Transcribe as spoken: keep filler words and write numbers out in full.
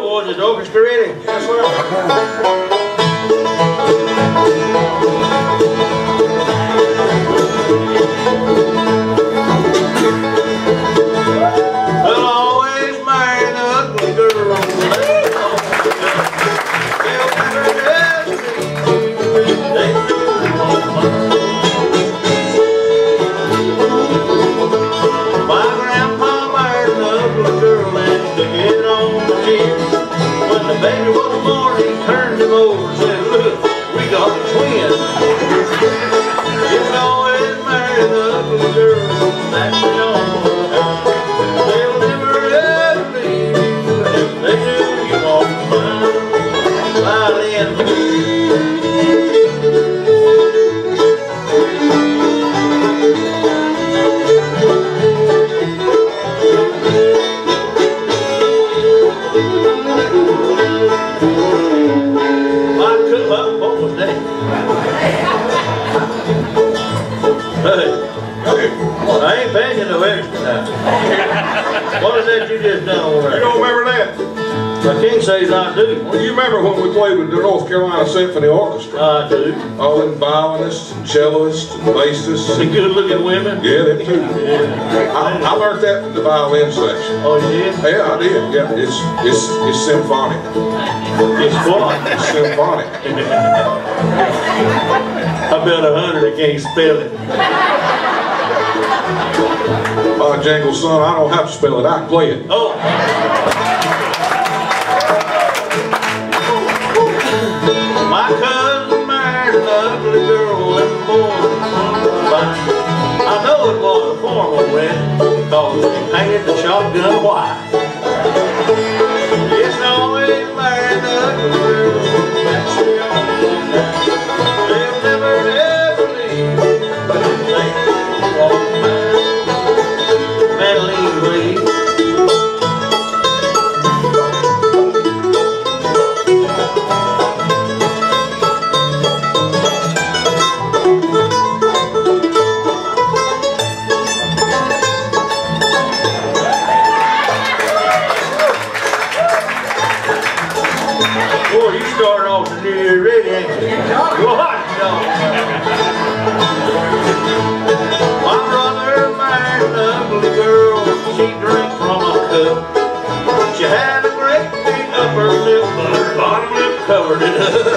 boys. Is the orchestra ready? Yes, sir. I'll always marry the ugly girl. They'll never let me. They do. My grandpa married an ugly girl and to get on the chin. When the baby was born, he turned him over and said, look, we got a twin. It's always marry the ugly girl. That's the only time. They'll never ever leave you. If they do, you won't mind. Violin. Hey, I ain't paying you no extra now. What is that you just done over there? You don't remember that? I can't say that I do. Well, you remember when we played with the North Carolina Symphony Orchestra? I do. All them violinists and cellists and bassists. The good-looking women? Yeah, them too. Yeah. I, I learned that from the violin section. Oh, you did? Yeah, I did. Yeah, it's it's it's symphonic. It's what? It's symphonic. I bet a hundred I can't spell it. Uh, Jangle, son, I don't have to spell it. I can play it. Oh. My cousin married an ugly girl and born fine. I know it was a formal wedding because they painted the shotgun white. It's always married an ugly girl. That's the only time. They'll never ever leave you. They won't mind. Mandolin-lead. Boy, you started off the New Year ready, ain't you? What? No. My brother married an ugly girl. She drank from a cup. She had a great big upper lip, but her bottom lip covered it up.